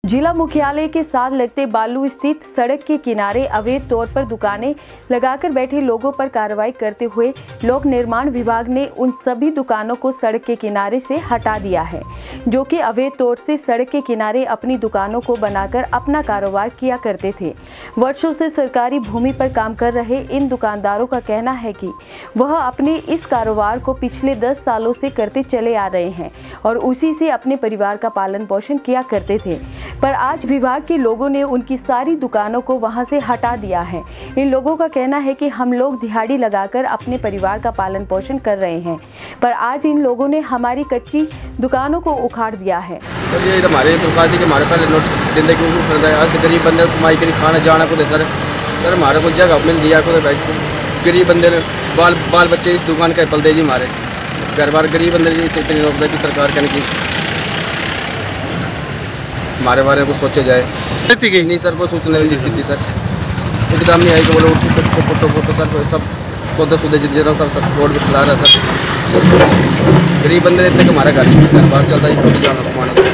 जिला मुख्यालय के साथ लगते बालू स्थित सड़क के किनारे अवैध तौर पर दुकानें लगाकर बैठे लोगों पर कार्रवाई करते हुए लोक निर्माण विभाग ने उन सभी दुकानों को सड़क के किनारे से हटा दिया है, जो कि अवैध तौर से सड़क के किनारे अपनी दुकानों को बनाकर अपना कारोबार किया करते थे। वर्षों से सरकारी भूमि पर काम कर रहे इन दुकानदारों का कहना है कि वह अपने इस कारोबार को पिछले 10 सालों से करते चले आ रहे हैं और उसी से अपने परिवार का पालन पोषण किया करते थे, पर आज विभाग के लोगों ने उनकी सारी दुकानों को वहां से हटा दिया है। इन लोगों का कहना है कि हम लोग दिहाड़ी लगाकर अपने परिवार का पालन पोषण कर रहे हैं, पर आज इन लोगों ने हमारी कच्ची दुकानों को उखाड़ दिया है। सर ये हमारे सरकार थी कि हमारे पास नोट देने को गरीब बंदे कमाई के लिए खाना जाना को दे सर हमारे को जगह मिल दिया को गरीब बंदे ने बाल बच्चे इस दुकान का पल दे जी हमारे घर बार गरीब बंदे इतनी नौकरी की सरकार कहने की हमारे बारे में कुछ सोचा जाए नहीं सर कोई सूचना नहीं थी सर एकदम नहीं आई कि बोलो फोटो सर सब सौदा सूदा जितना सब रोड पर खिला रहा है सर गरीब बंदे इतने हमारा घर बार चलता है जाना